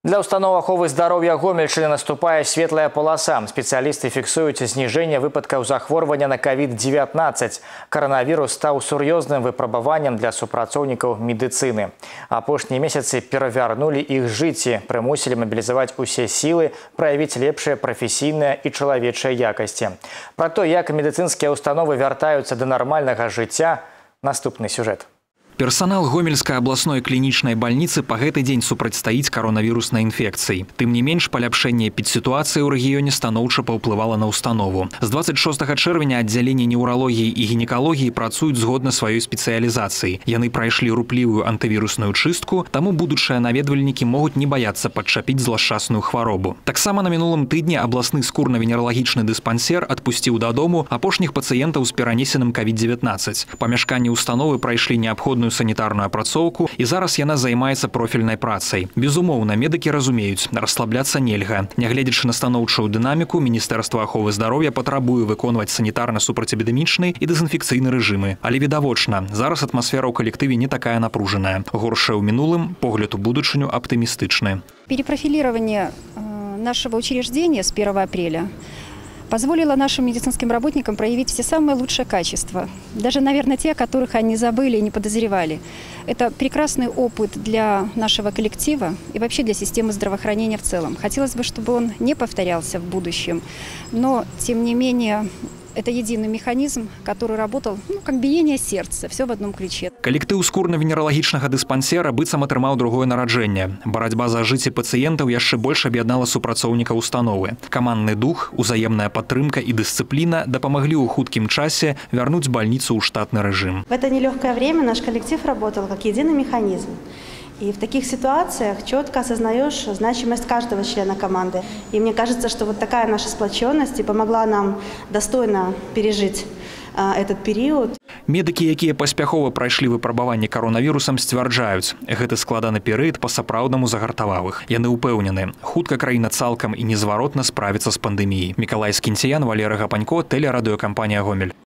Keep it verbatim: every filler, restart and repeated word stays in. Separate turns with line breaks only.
Для установы аховы здоровья Гомельщины наступает светлая полоса. Специалисты фиксуют снижение выпадков захворвания на ковид девятнадцать. Коронавирус стал серьезным выпробованием для супрацовников медицины. Апошние месяцы перевернули их житие, примусили мобилизовать все силы, проявить лепшие профессийные и человечие якости. Про то, как медицинские установы вертаются до нормального життя, наступный сюжет.
Персонал Гомельской областной клиничной больницы по гэты день супрацьстаіць коронавируснай инфекции. Тым не менш, паляпшэнне эпідситуацыі ў рэгіёне станоўча паўплывала на установу. З двадцать шостага чэрвеня аддзяленне неўралогіі і гінекалогіі працуюць згодна сваёй спецыялізацыі. Яны прайшлі руплівую антывірусную чыстку, таму будучыя наведвальнікі могуць не баяцца падчапіць злашчасную хваробу. Таксама на мінулым тыдні абласны скурна-венералагічны дыспансер адпусціў дадому апошніх пацыентаў з перанесеным ковід девятнадцать. Памяшканні установы прайшлі неабходную санітарную апрацоўку, і зараз яна займаецца профільнай працай. Безумоўна, медыкі разумеюць, расслабляцца нельга. Нягледзячы на станоўчую дынаміку, Міністэрства аховы здароўя патрабуе выконваць санітарна-супрацьэпідэмічны і дэзінфекцыйны рэжымы. Але відавочна, зараз атмасфера ў калектыве не такая напружаная. Горшая ў мінулым, погляд у будучыню аптымістычны.
Перепрофилирование нашего учреждения с первого апреля позволило нашим медицинским работникам проявить все самые лучшие качества. Даже, наверное, те, о которых они забыли и не подозревали. Это прекрасный опыт для нашего коллектива и вообще для системы здравоохранения в целом. Хотелось бы, чтобы он не повторялся в будущем, но, тем не менее, это единый механизм, который работал, ну, как биение сердца, все в одном ключе.
Коллектив скурна-венералагічнага дыспансера быццам атрымаў другое нараджэнне. Барацьба за жыццё пацыентаў яшчэ больш аб'яднала супрацоўнікаў установы. Камандны дух, узаемная падтрымка і дысцыпліна дапамаглі ў хуткім часе вярнуць больніцу ў штатны рэжым.
В это нелегкое время наш коллектив работал как единый механизм. И в таких ситуациях четко осознаешь значимость каждого члена команды. И мне кажется, что вот такая наша сплоченность и помогла нам достойно пережить а, этот период.
Медыкі, якія паспяхова прайшлі выпрабаванне коронавірусам, сцвярджаюць, гэты складаны перыяд па-сапраўднаму загартаваў іх. Яны ўпэўнены, хутка краіна цалкам і незваротна справіцца з пандэміяй. Мікалай Скінцяян, Валерый Гапанько, тэлерадыёкампанія Гомель.